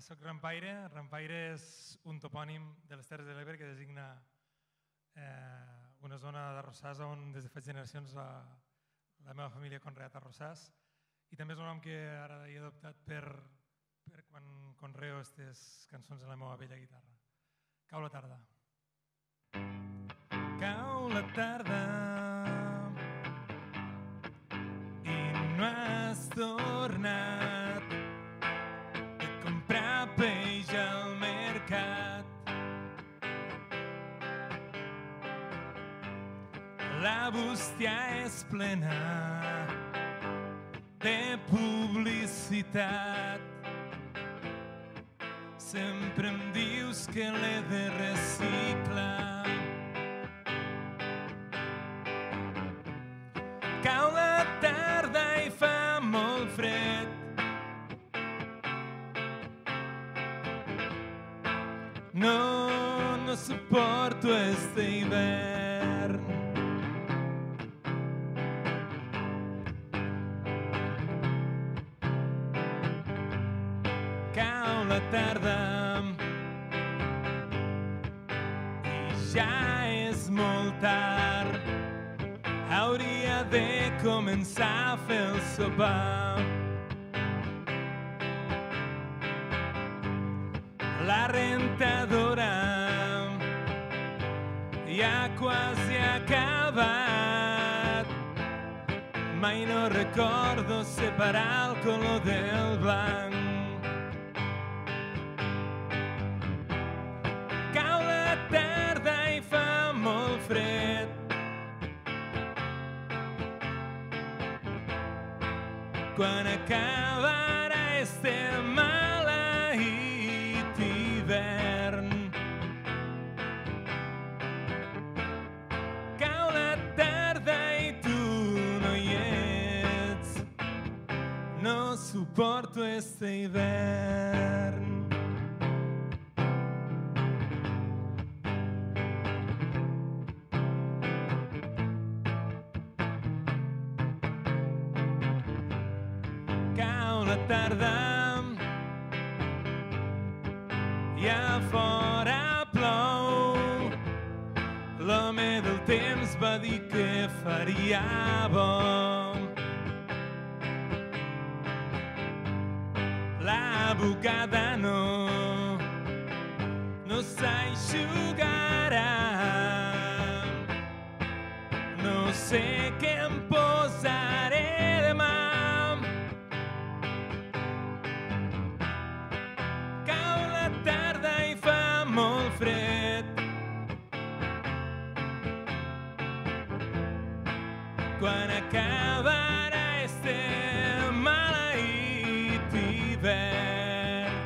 Soc Rampaire. Rampaire és un topònim de les Terres de l'Ebre que designa una zona d'arrossars on des de fa generacions la meva família ha conreat arrossars, i també és un nom que ara he adoptat per quan conreo aquestes cançons en la meva vella guitarra. Cau la tarda. Cau la tarda i no has tornat de comprar peix al mercat. La bústia és plena de publicitat. Sempre em dius que l'he de reciclar. Cau la tarda i fa molt fred. No suporto este hivern. Cau la tarda i ja és molt tard. Hauria de començar a fer el sopar. La rentadora ja quasi ha acabat. Mai no recordo separar el color del blanc. Cau la tarda i fa molt fred. Quan acabarà este maleït hivern. Cau la tarda i tu no hi ets. No suporto este hivern. Tarda i a fora plou. L'home del temps va dir que faria bo. La bugada no s'aixugarà. No sé què em posaré demà. Molt fred. Quan acabarà este maleït hivern.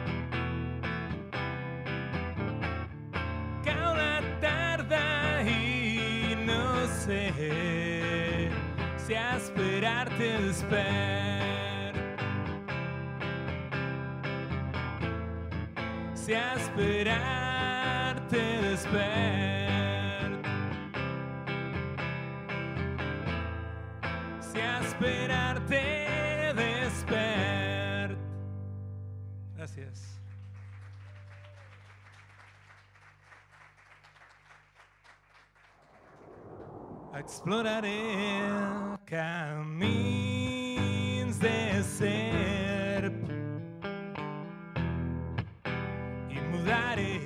Cau la tarda i no sé si a esperar-te despert. Si a esperar-te despert. Si a esperar-te despert. Gràcies. Exploraré camins de serp i mudaré